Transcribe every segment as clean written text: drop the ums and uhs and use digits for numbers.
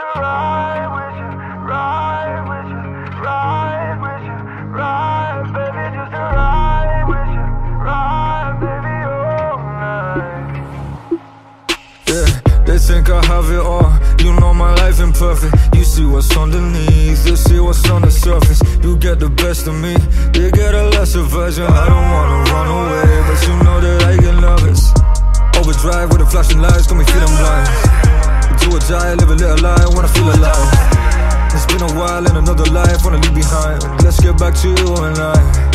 to ride with you, ride with you, ride with you, ride, baby, just to ride with you, ride, baby, all night. Yeah, they think I have it all. You know my life imperfect. You see what's underneath, they see what's on the surface. You get the best of me, they get a lesser version. I don't wanna run away, but you know that I get nervous. Overdrive with the flashing lights, got me feeling blind. Do or die, live a little lie, wanna feel alive. It's been a while in another life, wanna leave behind. Let's get back to you and I.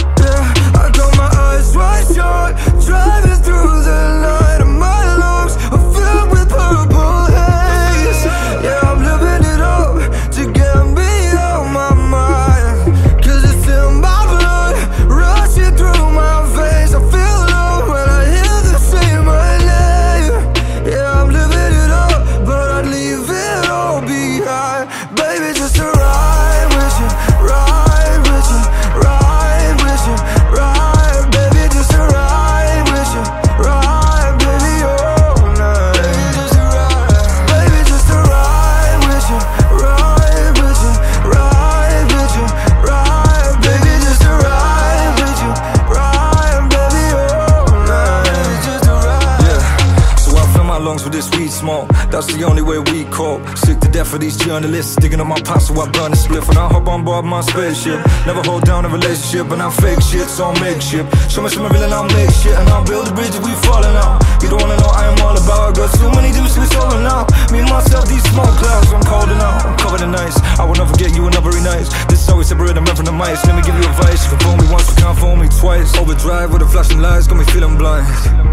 Yeah, I got my eyes wide shut, driving through the night, and my lungs are filled with purple haze. Yeah, I'm living it up to get me out my mind, 'cause it's in my blood, rushing through my veins. I feel low when I hear them say my name. Yeah, I'm living it up, but I'd leave it all behind. Baby, just to ride with you, ride with you, ride with you, ride. Baby, just to ride with you, ride, baby, all night. Baby, just to ride, baby, just to ride with you, ride with you, ride with you, ride. Baby, just to ride with you, ride, baby, all night. Just to ride. Yeah, so I fill my lungs with this weed smoke. That's the only way we cope. Sick to death of these journalists digging up my past, so I burn a spliff when I hop on board my spaceship. Never hold down a relationship, and I'm fake shit, so I'll make shit. Show me something real and I'll make shit, and I'll build a bridge if we falling out. You don't wanna know I am all about. Got too many dudes to be stolen out. Me and myself, these smoke clouds, I'm cold enough. I'm covered in ice. I will never get you another very nice. This is how we separate the men from the mice. Let me give you advice. You can phone me once, you can't phone me twice. Overdrive with the flashing lights, got me feeling blind.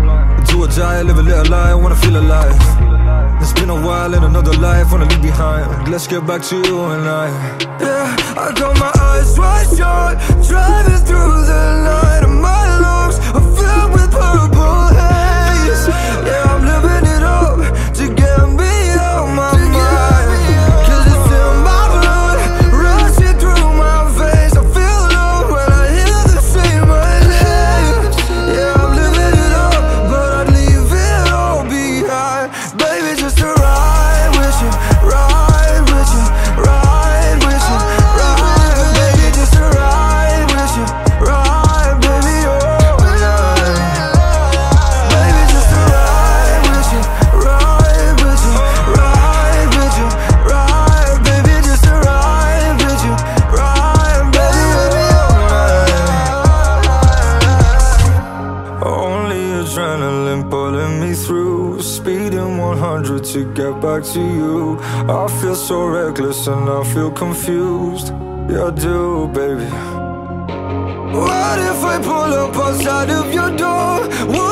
Do or die, live a little lie, wanna feel alive. It's been a while in another life, wanna leave behind. Let's get back to you and I. Yeah, I got my eyes wide shut, driving through the night, and my lungs are filled with purple haze. Yeah, I'm living it up to get me out my mind, 'cause it's in my blood, rushing through my veins. I feel low when I hear them say my name. Yeah, I'm living it up, but I'd leave it all behind. Baby, just to ride with you, ride with you, ride with you, ride. Baby, just to ride with you, ride, baby, all night. Baby, just to ride with you, ride with you, ride with you, ride. Baby, just to ride with you, ride, baby, all night. Only adrenaline pulling me through, speeding 100 to get back to you. I feel so reckless and I feel confused. Yeah, I do, baby. What if I pull up outside of your door?